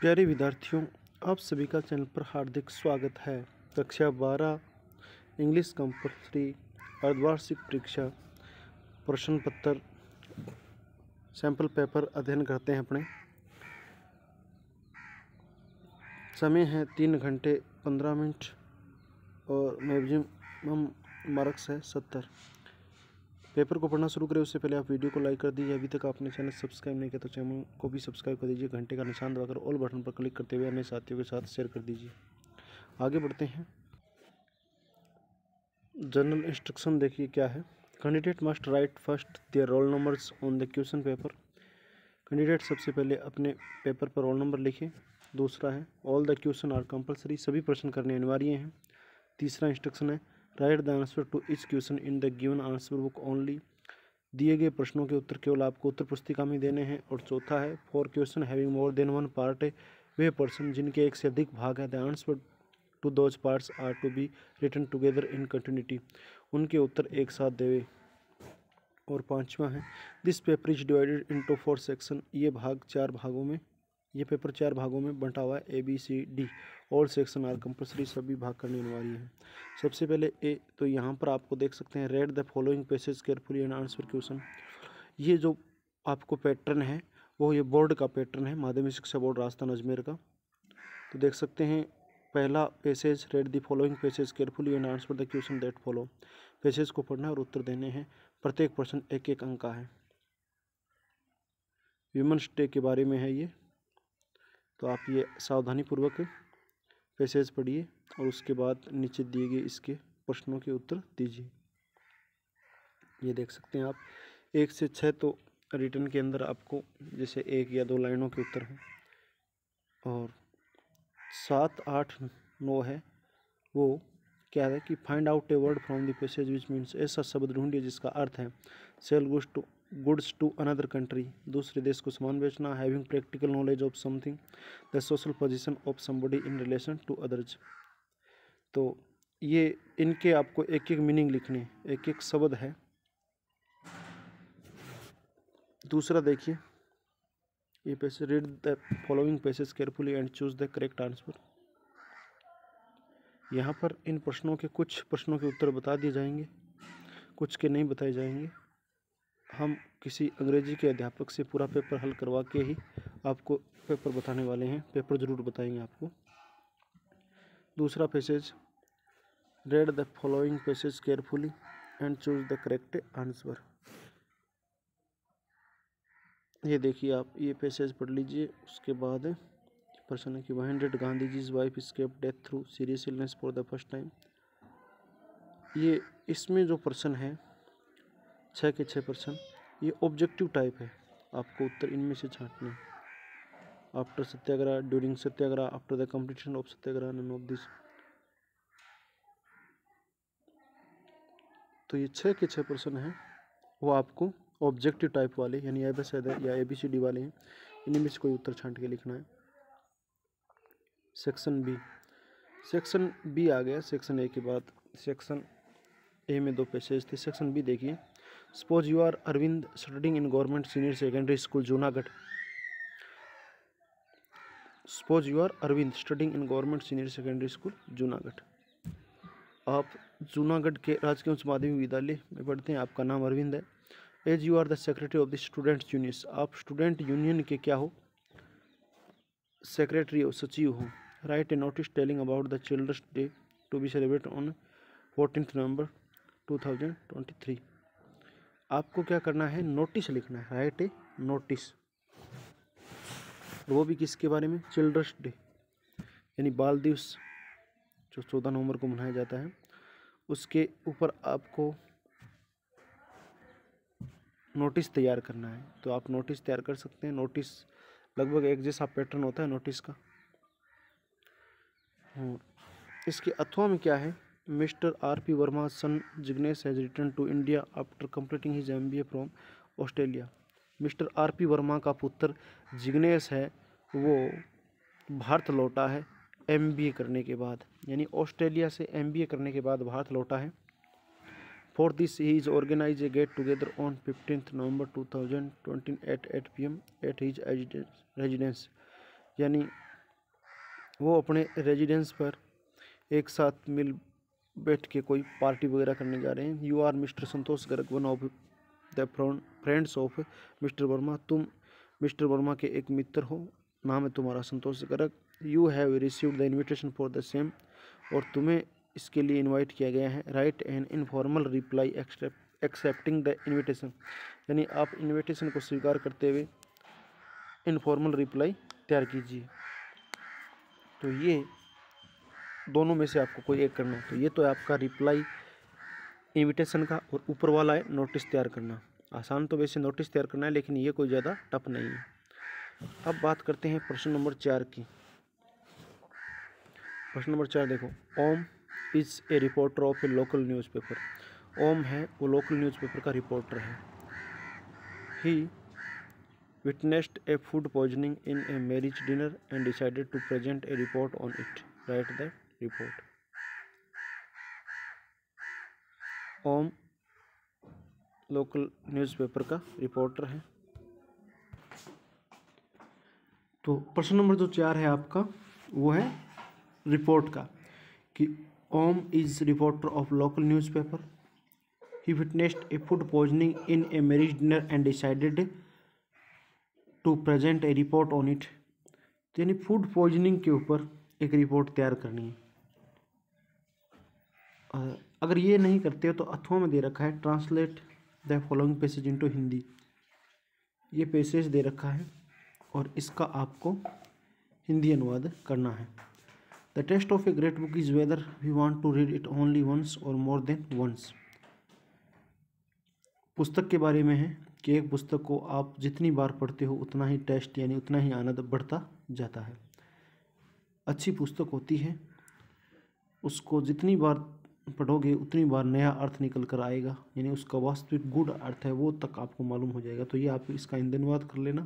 प्यारे विद्यार्थियों, आप सभी का चैनल पर हार्दिक स्वागत है। कक्षा 12 इंग्लिश कंपल्सरी अर्धवार्षिक परीक्षा प्रश्न पत्र सैंपल पेपर अध्ययन करते हैं अपने। समय है 3 घंटे 15 मिनट और मैक्सिमम मार्क्स है 70। पेपर को पढ़ना शुरू करें उससे पहले आप वीडियो को लाइक कर दीजिए। अभी तक आपने चैनल सब्सक्राइब नहीं किया तो चैनल को भी सब्सक्राइब कर दीजिए। घंटे का निशान दबाकर ऑल बटन पर क्लिक करते हुए अन्य साथियों के साथ शेयर कर दीजिए। आगे बढ़ते हैं। जनरल इंस्ट्रक्शन देखिए क्या है। Candidate must write first their roll numbers on the question paper. Candidate सबसे पहले अपने पेपर पर रोल नंबर लिखें। दूसरा है all the question are compulsory, सभी प्रश्न करने अनिवार्य हैं। तीसरा इंस्ट्रक्शन है write the answer to each question in the given answer book only, दिए गए प्रश्नों के उत्तर केवल आपको उत्तर पुस्तिका में देने हैं। और चौथा है for question having more than one part, वे पर्सन जिनके एक से अधिक भाग है, the answer to those parts are to be written together in continuity, उनके उत्तर एक साथ देवे। और पांचवा है this paper is divided into 4 section, ये पेपर 4 भागों में बंटा हुआ है। ABCD all section are compulsory, सभी भाग करने अनिवार्य है। सबसे पहले ए, तो यहाँ पर आपको देख सकते हैं read the following passage carefully and answer question. ये जो आपको पैटर्न है वो ये बोर्ड का पैटर्न है, माध्यमिक शिक्षा बोर्ड राजस्थान अजमेर का। तो देख सकते हैं पहला passage read the following passage carefully and answer the question that follow. Passage को पढ़ना और उत्तर देने हैं। प्रत्येक प्रश्न एक एक अंक का है। ह्यूमन्स डे के बारे में है ये, तो आप ये सावधानी पूर्वक पैसेज पढ़िए और उसके बाद नीचे दिए गए इसके प्रश्नों के उत्तर दीजिए। ये देख सकते हैं आप 1 से 6 तो रिटर्न के अंदर आपको जैसे 1 या 2 लाइनों के उत्तर हैं, और 7, 8, 9 है वो क्या है कि find out a word from the passage which means, ऐसा शब्द ढूंढिए जिसका अर्थ है sell goods to another country, दूसरे देश को सामान बेचना। Having practical knowledge of something, the social position of somebody in relation to others. तो ये इनके आपको एक एक मीनिंग लिखने, एक एक शब्द है। दूसरा देखिए ये passage read the following passage carefully and choose the correct answer. यहाँ पर इन प्रश्नों के कुछ प्रश्नों के उत्तर बता दिए जाएंगे, कुछ के नहीं बताए जाएंगे। हम किसी अंग्रेजी के अध्यापक से पूरा पेपर हल करवा के ही आपको पेपर बताने वाले हैं, पेपर ज़रूर बताएंगे आपको। दूसरा passage read the following passage carefully and choose the correct answer. ये देखिए आप ये पैसेज पढ़ लीजिए। उसके बाद प्रश्न है कि when did Gandhi ji's wife escaped death through serious illness for the first time. ये इसमें जो प्रश्न है 6 के 6 प्रश्न ये ऑब्जेक्टिव टाइप है, आपको उत्तर इनमें से छांटने। After satyagraha, during satyagraha, after the completion of satyagraha, none of this. तो ये 6 के 6 प्रश्न हैं वो आपको ऑब्जेक्टिव टाइप वाले यानी या ABCD वाले हैं, इन्हीं में से कोई उत्तर छांट के लिखना है। सेक्शन बी आ गया। सेक्शन ए के बाद सेक्शन ए में 2 पैसेज थे। सेक्शन बी देखिए suppose you are Arvind studying in government senior secondary school Junagadh. Suppose you are Arvind studying in government senior secondary school Junagadh. आप जूनागढ़ के राजकीय उच्च माध्यमिक विद्यालय में पढ़ते हैं, आपका नाम अरविंद है। As you are the secretary of the students union, आप स्टूडेंट यूनियन के क्या हो, सेक्रेटरी हो, सचिव हो। Write a notice telling about the children's day to be celebrated on 14 November 2023। आपको क्या करना है, नोटिस लिखना है, राइट ए नोटिस। वो भी किसके बारे में, चिल्ड्रंस डे यानी बाल दिवस जो 14 नवंबर को मनाया जाता है, उसके ऊपर आपको नोटिस तैयार करना है। तो आप नोटिस तैयार कर सकते हैं। नोटिस लगभग एक जैसा पैटर्न होता है नोटिस का। इसके अथवा में क्या है, mister R.P. Verma son Jignesh has return to India after completing his MBA from Australia. Mister R.P. Verma का पुत्र जिग्नेश है वो भारत लौटा है MBA करने के बाद, यानी ऑस्ट्रेलिया से MBA करने के बाद भारत लौटा है। For this he is organise a get together on 15 November 2020 at 8 PM at his residence, यानी वो अपने रेजिडेंस पर एक साथ मिल बैठ के कोई पार्टी वगैरह करने जा रहे हैं। You are mister Santosh Garg, one of the friends of mister Verma. तुम मिस्टर वर्मा के एक मित्र हो, नाम है तुम्हारा Santosh Garg. You have received the invitation for the same, और तुम्हें इसके लिए इनवाइट किया गया है। Write an informal reply accepting the invitation, यानी आप इन्विटेशन को स्वीकार करते हुए इनफॉर्मल रिप्लाई तैयार कीजिए। तो ये दोनों में से आपको कोई एक करना है। तो ये तो है आपका रिप्लाई इन्विटेशन का, और ऊपर वाला है नोटिस तैयार करना। आसान तो वैसे नोटिस तैयार करना है, लेकिन ये कोई ज़्यादा टफ नहीं है। अब बात करते हैं प्रश्न नंबर 4 की। प्रश्न नंबर 4 देखो, Om is a reporter of a local newspaper. Om है वो लोकल न्यूज़पेपर का रिपोर्टर है। He witnessed a food poisoning in a marriage dinner and decided to present a report on it. Write the report. Om local newspaper का reporter है। तो प्रश्न number जो 4 है आपका, वो है रिपोर्ट का, कि Om is reporter of local newspaper. He witnessed a food poisoning in a marriage dinner and decided to present a report on it. तो यानी फूड पॉइजनिंग के ऊपर एक रिपोर्ट तैयार करनी है। अगर ये नहीं करते हो तो अथवा में दे रखा है translate the following passage into Hindi. ये पैसेज दे रखा है और इसका आपको हिंदी अनुवाद करना है। The test of a great book is whether we want to read it only once or more then once. पुस्तक के बारे में है कि एक पुस्तक को आप जितनी बार पढ़ते हो उतना ही टेस्ट यानी उतना ही आनंद बढ़ता जाता है। अच्छी पुस्तक होती है, उसको जितनी बार पढ़ोगे उतनी बार नया अर्थ निकल कर आएगा, यानी उसका वास्तविक गुड अर्थ है वो तक आपको मालूम हो जाएगा। तो ये आप इसका हिंदी अनुवाद कर लेना।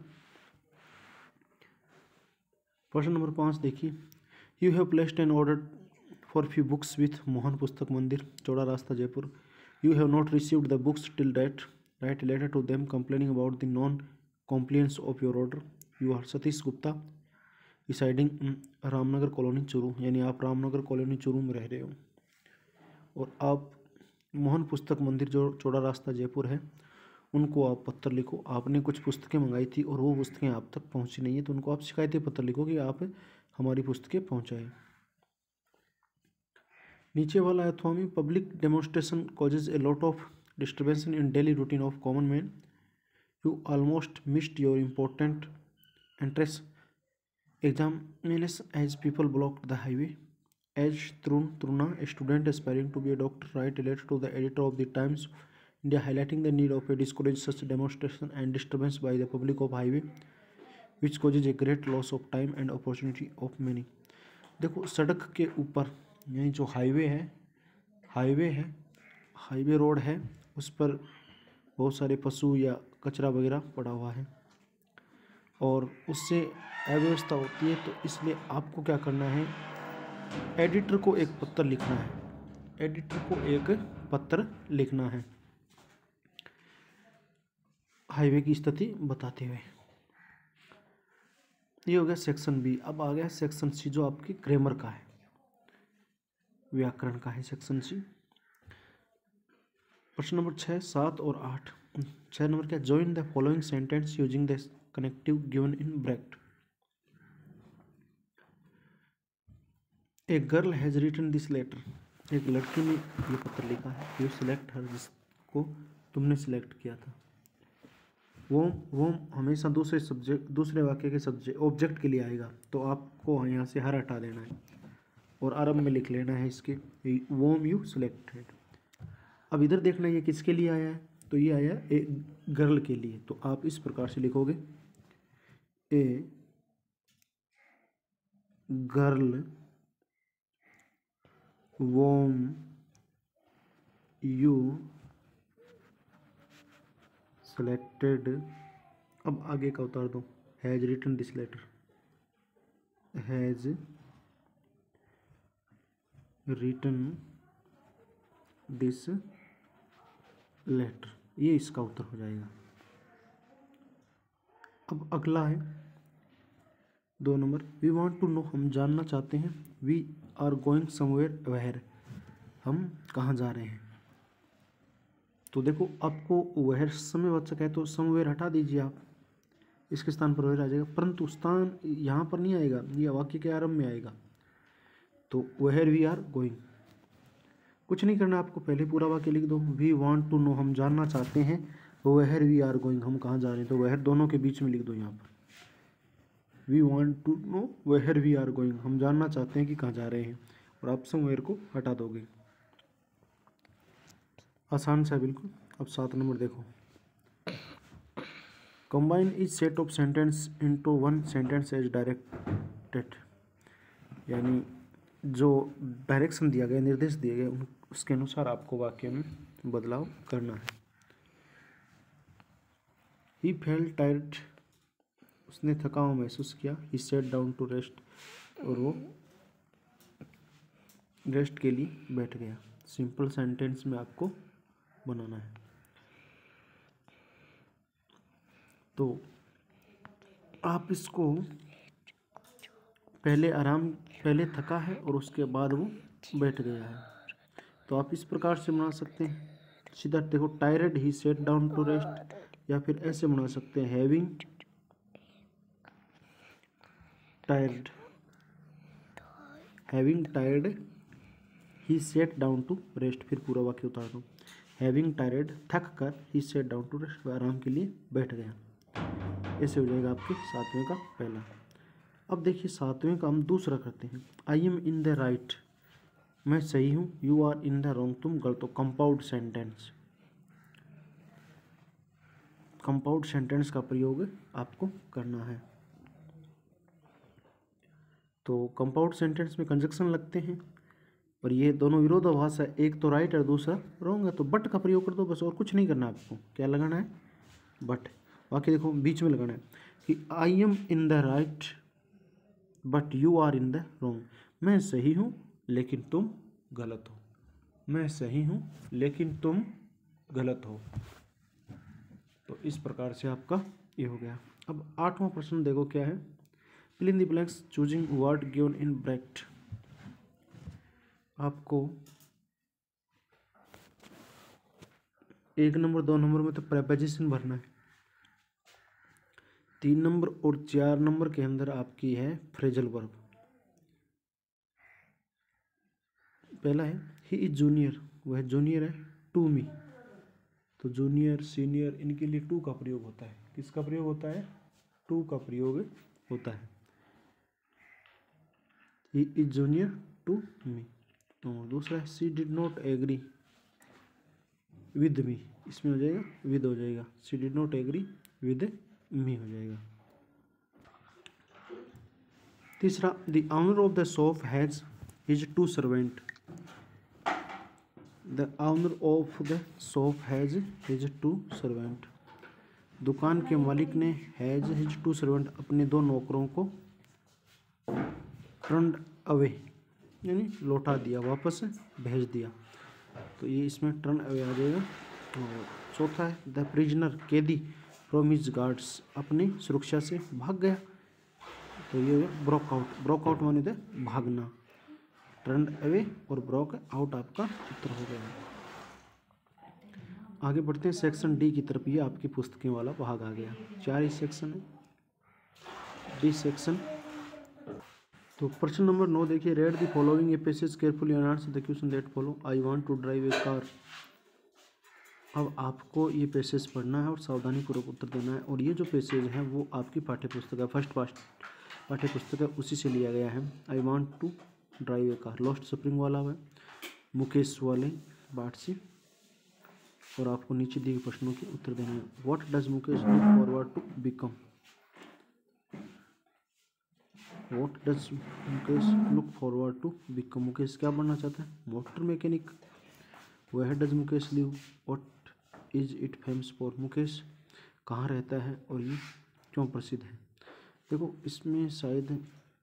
प्रश्न नंबर 5 देखिए, you have placed an order for few books with Mohan Pustak Mandir, Chaura Rasta Jaipur. You have not received the books till date. Write letter to them complaining about the non compliance of your order. You are Satish Gupta, residing Ramnagar colony Churu, यानी आप Ramnagar colony Churu में रह रहे हो, और आप मोहन पुस्तक मंदिर जो चौड़ा रास्ता जयपुर है उनको आप पत्र लिखो। आपने कुछ पुस्तकें मंगाई थी और वो पुस्तकें आप तक पहुंची नहीं है, तो उनको आप शिकायती पत्र लिखो कि आप हमारी पुस्तकें पहुंचाएं। नीचे वाला है अथवा में, public demonstration causes a lot of disturbance in daily routine of common man. You almost missed your important entrance examination as people blocked the highway. As Truna, a student aspiring to be a doctor, write a letter to the editor of the Times of India highlighting the need of a discourage such demonstration and disturbance by the public of highway, which causes a great loss of time and opportunity of many. देखो सड़क के ऊपर यानी जो highway है highway road है, उस पर बहुत सारे पशु या कचरा वगैरह पड़ा हुआ है और उससे अव्यवस्था होती है। तो इसलिए आपको क्या करना है, एडिटर को एक पत्र लिखना है। एडिटर को एक पत्र लिखना है हाईवे की स्थिति बताते हुए। ये हो गया सेक्शन बी। अब आ गया सेक्शन सी जो आपकी ग्रामर का है, व्याकरण का है सेक्शन सी। प्रश्न नंबर 6, 7 और 8। 6 नंबर क्या, join the following sentence using the connective given in bracket. A girl has written this letter. एक लड़की ने ये पत्र लिखा है। यू सिलेक्ट हर, जिसको तुमने सिलेक्ट किया था। वो हमेशा दूसरे वाक्य के सब्जेक्ट ऑब्जेक्ट के लिए आएगा, तो आपको यहाँ से हर हटा देना है और आरंभ में लिख लेना है इसके वोम यू सिलेक्टेड। अब इधर देखना ये किसके लिए आया है, तो ये आया ए गर्ल के लिए। तो आप इस प्रकार से लिखोगे, a girl whom you selected. अब आगे का उतार दो, has written this letter. Has written this letter, ये इसका उत्तर हो जाएगा। अब अगला है 2 number we want to know, हम जानना चाहते हैं। We are going somewhere where, हम कहाँ जा रहे हैं। तो देखो आपको वेयर समयवाचक है तो समवेयर हटा दीजिए आप, इसके स्थान पर वेयर आ जाएगा, परंतु स्थान यहाँ पर नहीं आएगा, ये वाक्य के आरंभ में आएगा। तो वेयर वी आर गोइंग, कुछ नहीं करना आपको, पहले पूरा वाक्य लिख दो। वी वांट टू नो, हम जानना चाहते हैं। वेयर वी आर गोइंग, हम कहाँ जा रहे हैं, तो वेयर दोनों के बीच में लिख दो यहाँ पर। We want to know where we are going, हम जानना चाहते हैं कि कहाँ जा रहे हैं, और आप समवेयर को हटा दोगे। आसान सा बिल्कुल। अब 7 नंबर देखो, combine is set of sentence into one sentence as directed, यानी जो डायरेक्शन दिया गया, निर्देश दिए गए, उसके अनुसार आपको वाक्य में बदलाव करना है। ही फेल्ट टायर्ड, उसने थकाव महसूस किया। He sat down to rest, और वो रेस्ट के लिए बैठ गया। सिंपल सेंटेंस में आपको बनाना है। तो आप इसको पहले थका है और उसके बाद वो बैठ गया है, तो आप इस प्रकार से बना सकते हैं। सीधा देखो, tired he sat down to rest, या फिर ऐसे बना सकते हैं, having tired he sat down to rest, फिर पूरा वाक्य उतार दो। हैविंग टायर्ड, थक कर, he sat down to rest, वह आराम के लिए बैठ गया। ऐसे हो जाएगा आपके 7वें का पहला। अब देखिए 7वें का हम दूसरा करते हैं। I am in the right, मैं सही हूँ। You are in the wrong, तुम गलत हो। कंपाउंड सेंटेंस, कंपाउंड सेंटेंस का प्रयोग आपको करना है। तो कंपाउंड सेंटेंस में कंजक्शन लगते हैं, और ये दोनों विरोधाभास है, एक तो राइट और दूसरा रॉन्ग है, तो बट का प्रयोग कर दो बस, और कुछ नहीं करना आपको। क्या लगाना है? बट। बाकी देखो बीच में लगाना है कि I am in the right but you are in the wrong, मैं सही हूँ लेकिन तुम गलत हो। मैं सही हूँ लेकिन तुम गलत हो। तो इस प्रकार से आपका ये हो गया। अब 8वां प्रश्न देखो क्या है। Fill in the blanks choosing word given in bracket. आपको 1 नंबर 2 नंबर में तो प्रेपोजिशन भरना है। 3 नंबर और 4 नंबर के अंदर आपकी है फ्रेजल वर्ब। पहला है ही इज जूनियर, वह जूनियर है टू मी। तो जूनियर सीनियर इनके लिए टू का प्रयोग होता है। किसका प्रयोग होता है? टू का प्रयोग होता है। He is junior to me. और दूसरा है she did not agree with me, इसमें हो जाएगा विद हो जाएगा। She did not agree with me हो जाएगा। तीसरा, the owner of the shop has his two servant. The owner of the shop has his two servant. दुकान के मालिक ने हैज हिज टू सर्वेंट, अपने 2 नौकरों को टर्न्ड अवे, यानी लौटा दिया, वापस भेज दिया। तो ये इसमें टर्न अवे आ जाएगा। और चौथा है द प्रिजनर, कैदी, फ्रॉम हिज गार्ड्स, अपनी सुरक्षा से भाग गया। तो ये ब्रोक आउट, ब्रोक आउट माने थे भागना। टर्न अवे और ब्रोक आउट आपका उत्तर हो गया। आगे बढ़ते हैं सेक्शन डी की तरफ। ये आपकी पुस्तकें वाला भाग आ गया। 4 ही सेक्शन है। D section. तो प्रश्न नंबर 9 देखिए, read the following a passage carefully and answer the question that follow. I want to drive a car. अब आपको ये पैसेज पढ़ना है और सावधानीपूर्वक उत्तर देना है। और ये जो पैसेज है वो आपकी पाठ्यपुस्तक है, फर्स्ट पाठ्यपुस्तक है, उसी से लिया गया है। I want to drive a car, lost spring वाला है, मुकेश वाले बाट से। और आपको नीचे दिए प्रश्नों के उत्तर देने हैं। What does Mukesh look forward to become. What does Mukesh look forward to become, Mukesh क्या बनना चाहता है? Motor mechanic. Where does Mukesh live, what is it famous for, Mukesh कहाँ रहता है और ये क्यों प्रसिद्ध है। देखो इसमें शायद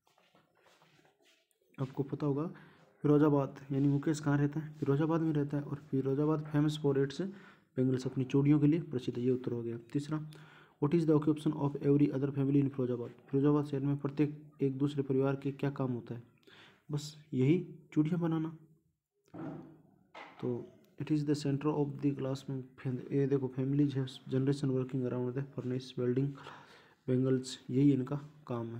आपको पता होगा फिरोजाबाद, यानी मुकेश कहाँ रहता है? फिरोजाबाद में रहता है। और Firozabad famous for its bangles, अपनी चूड़ियों के लिए प्रसिद्ध है। ये उत्तर हो गया। तीसरा, what is the occupation of every other family in Firozabad? Firozabad शहर में प्रत्येक एक दूसरे परिवार के क्या काम होता है? बस यही, चूड़ियाँ बनाना। तो it is the centre of the class में ये देखो, फैमिलीज है generation working around the furnace welding bangles, यही इनका काम है।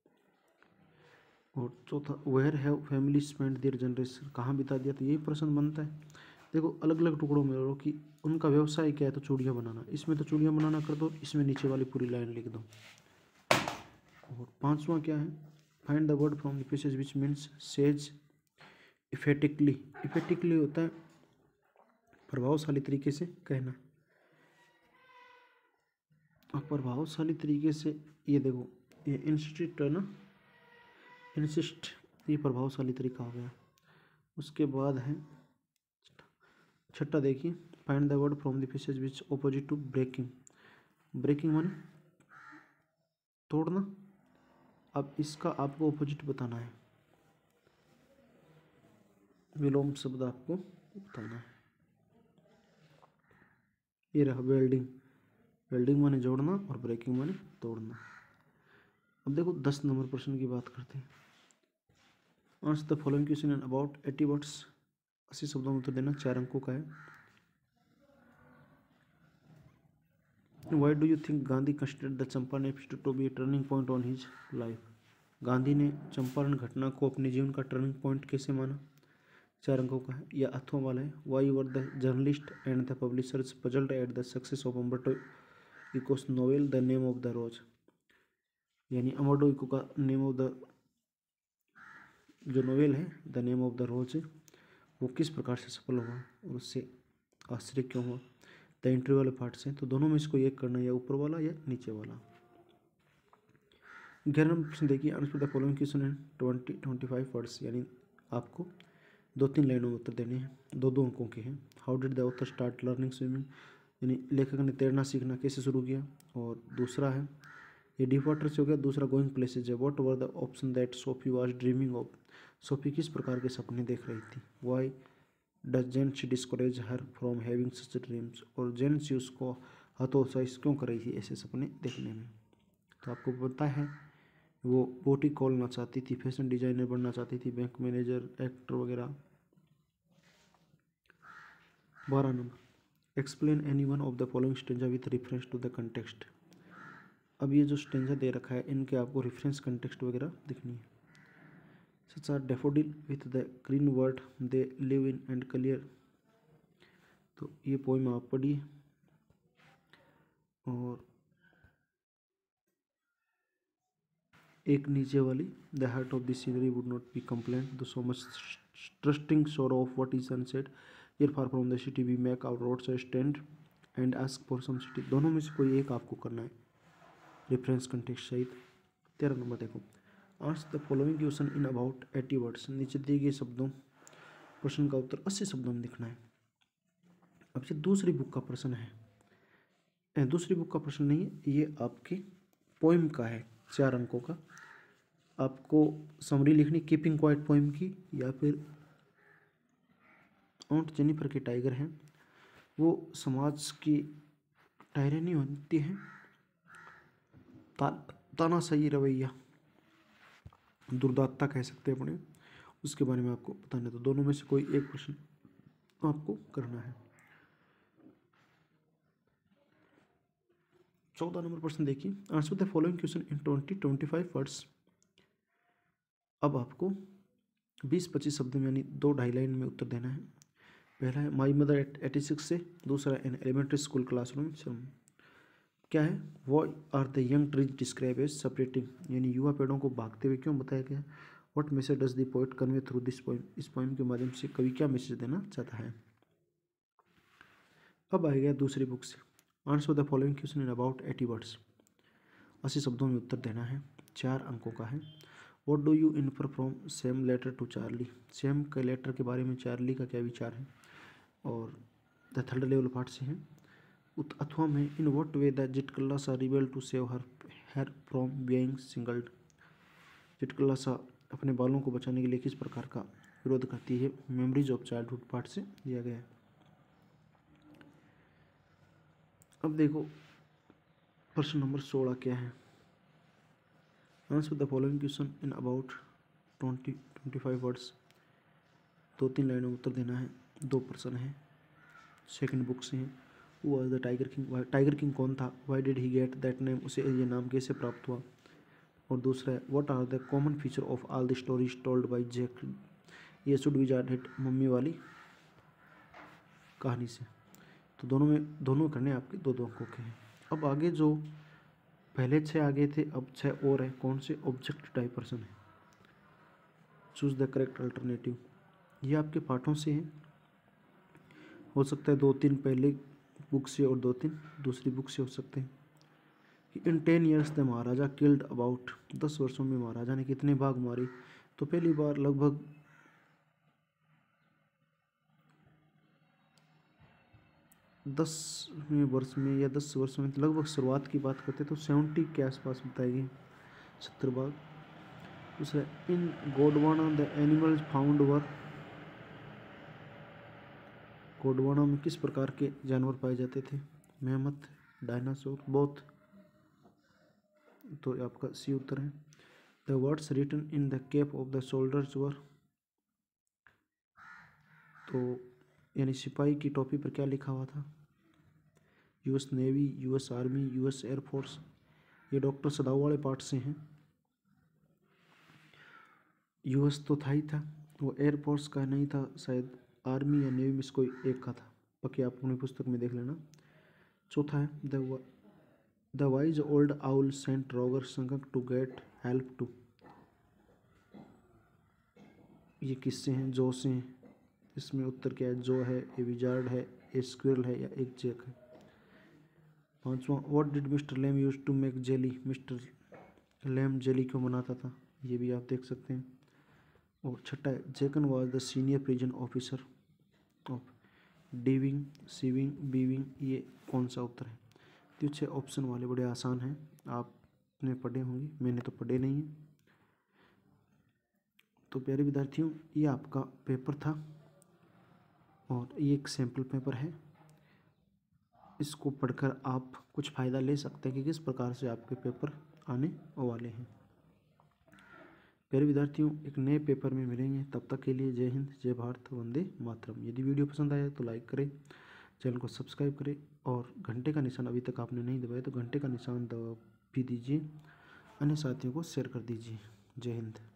और चौथा, where have family spend their generation, कहाँ बिता दिया? तो यही प्रश्न बनता है। देखो अलग अलग टुकड़ों में रो कि उनका व्यवसाय क्या है, तो चूड़ियाँ बनाना, इसमें तो चूड़ियाँ बनाना कर दो, इसमें नीचे वाली पूरी लाइन लिख दो। और पांचवा क्या है? Find the word from the passage which means says effectively. Effectively होता है प्रभावशाली तरीके से कहना, और प्रभावशाली तरीके से, ये देखो ये इंस्टिट्यूट है ना, इंसिस्ट, ये प्रभावशाली तरीका हो गया। उसके बाद है छठा, देखिए find the word from the passage which opposite to breaking. Breaking माने तोड़ना, अब इसका आपको ऑपोजिट बताना है, विलोम शब्द आपको बताना है। ये रहा वेल्डिंग, वेल्डिंग माने जोड़ना और ब्रेकिंग माने तोड़ना। अब देखो 10 नंबर प्रश्न की बात करते हैं। Answer the following question in about 80 words, 80 शब्दों में उत्तर देना, 4 अंकों का है। Why do you think Gandhi considered the Champaran episode to be a turning point on his life? Gandhi ने चंपारण घटना को अपने जीवन का टर्निंग पॉइंट कैसे माना? 4 अंकों का है। या अथवा वाला है, why were the journalist and the publishers puzzled at the success of Umberto Eco's novel The Name of the Rose, यानी अम्बर्टो इको का नेम ऑफ द जो नोवेल है The Name of the Rose, वो किस प्रकार से सफल हुआ और उससे आश्चर्य क्यों हुआ? द इंटरव्यू वाले पार्ट से, तो दोनों में इसको एक करना, या ऊपर वाला या नीचे वाला। 11 प्रश्न देखिए, आंसर द फॉलोइंग क्वेश्चन है 25 वर्ड्स, यानी आपको 2-3 लाइनों में उत्तर देने हैं, 2-2 अंकों के हैं। How did the author start learning swimming, यानी लेखक ने तैरना सीखना कैसे शुरू किया। और दूसरा है, ये डीप वाटर से हो गया। दूसरा गोइंग प्लेसेज है, what were the option that Sophie was dreaming of, Sophie किस प्रकार के सपने देख रही थी। Why does Jansie discourage her from having such dreams, और जेंट्स उसको हतोत्साहित क्यों कर रही थी ऐसे सपने देखने में। तो आपको पता है वो बोटी खोलना चाहती थी, फैशन डिजाइनर बनना चाहती थी, बैंक मैनेजर, एक्टर वगैरह। 12 number, explain any one of the following stanza with reference to the context. अब ये जो स्टेंजा दे रखा है इनके आपको रेफरेंस कंटेक्स्ट वगैरह दिखनी है। Such are daffodil with the green world they live in and clear, तो ये पोइम आप पढ़िए। और एक नीचे वाली, the heart of the scenery would not be complaint the so much trusting sorrow of what is unsaid, here far from the city we make our roads stand and ask for some city, दोनों में से कोई एक आपको करना है reference context सहित। 13 number देखो, answer the following question in about 80 words, नीचे दिए गए शब्दों प्रश्न का उत्तर 80 शब्दों में लिखना है। अब ये दूसरी बुक का प्रश्न है, दूसरी बुक का प्रश्न नहीं है, ये आपके पोइम का है, 4 अंकों का। आपको समरी लिखनी कीपिंग क्वाइट पोइम की, या फिर आउंट जेनिफर के टाइगर हैं, वो समाज की टायरनी होती है, तानाशाही रवैया, दुर्दात्ता कह सकते हैं अपने, उसके बारे में आपको बताना है। तो दोनों में से कोई एक प्रश्न आपको करना है। 14 नंबर प्रश्न देखिए, answer the following question in 20-25 words. अब आपको 20-25 शब्द में, यानी 2-2.5 लाइन में उत्तर देना है। पहला है माई मदर एट 86 से, दूसरा एन एलिमेंट्री स्कूल क्लासरूम क्या है, वो are the young trees describe as separating, यानी युवा पेड़ों को भागते हुए क्यों बताया गया। What message does the poet convey through this poem, इस पोइम के माध्यम से कवि क्या मैसेज देना चाहता है। अब आ गया दूसरी बुक से, answer the following question in about 80 words, 80 शब्दों में उत्तर देना है, 4 अंकों का है। What do you infer from Sam letter to Charlie, Sam के लेटर के बारे में चार्ली का क्या विचार है। और द थर्ड लेवल पार्ट से है, अथवा में in what way the Zitkala Sa rebel to save her from being shingled, Zitkala Sa अपने बालों को बचाने के लिए किस प्रकार का विरोध करती है, मेमोरीज ऑफ चाइल्डहुड पार्ट से दिया गया है। अब देखो प्रश्न नंबर 16 क्या है? Answer the following question in about 25 words. 2-3 लाइनों में उत्तर देना है। 2 प्रश्न है, सेकंड बुक से हैं। Who was the tiger king? Tiger king कौन था? Why did he get that name? उसे ये नाम कैसे प्राप्त हुआ? और दूसरा है, what are the common feature of all the stories told by Jack? ये शुड बी हिट मम्मी वाली कहानी से। तो दोनों करने आपके 2-2 अंकों के हैं। अब आगे जो पहले 6 आगे थे, अब 6 और है। कौन से? ऑब्जेक्ट टाइप प्रश्न है। Choose the correct alternative. ये आपके पाठों से है। हो सकता है 2-3 पहले बुक से और 2-3 दूसरी बुक से हो सकते हैं। कि in 10 years the maharaja killed about, 10 वर्षों में महाराजा ने कितने बाघ मारे? तो पहली बार लगभग 10वें वर्ष में या 10 वर्षों में, लगभग शुरुआत की बात करते तो 70 के आसपास बताएगी, 70 बाघ। दूसरा, in Gondwana the animals found were, Gondwana में किस प्रकार के जानवर पाए जाते थे? Mammoth, dinosaur, both. तो आपका सी उत्तर है। The words written in the cap of the soldiers were, तो यानी सिपाही की टोपी पर क्या लिखा हुआ था? US navy, US army, US air force. ये डॉक्टर सदाव वाले पार्ट से हैं। यूएस तो था ही था, वो एयरफोर्स का नहीं था शायद, आर्मी या नेवी में से कोई एक का था। बाकी आप अपनी पुस्तक में देख लेना। चौथा है, the wise old owl sent Roger skunk to get help to. ये किससे हैं? जो से हैं। इसमें उत्तर क्या है? जो है, ए विजार्ड है, ए स्क्विरल है या एक जैक है। पांचवा, what did mister Lamb use to make jelly? Mister Lamb jelly क्यों बनाता था? ये भी आप देख सकते हैं। और छठा है, Jackson was the senior prison officer of D wing, C wing, B wing. ये कौन सा उत्तर है? तो 6 ऑप्शन वाले बड़े आसान हैं, आपने पढ़े होंगे, मैंने तो पढ़े नहीं हैं। तो प्यारे विद्यार्थियों, ये आपका पेपर था और ये एक सैम्पल पेपर है। इसको पढ़कर आप कुछ फ़ायदा ले सकते हैं कि किस प्रकार से आपके पेपर आने वाले हैं। प्यारे विद्यार्थियों, एक नए पेपर में मिलेंगे, तब तक के लिए जय हिंद, जय भारत, वंदे मातरम। यदि वीडियो पसंद आया तो लाइक करें, चैनल को सब्सक्राइब करें और घंटे का निशान अभी तक आपने नहीं दबाया तो घंटे का निशान दबा भी दीजिए, अन्य साथियों को शेयर कर दीजिए। जय हिंद।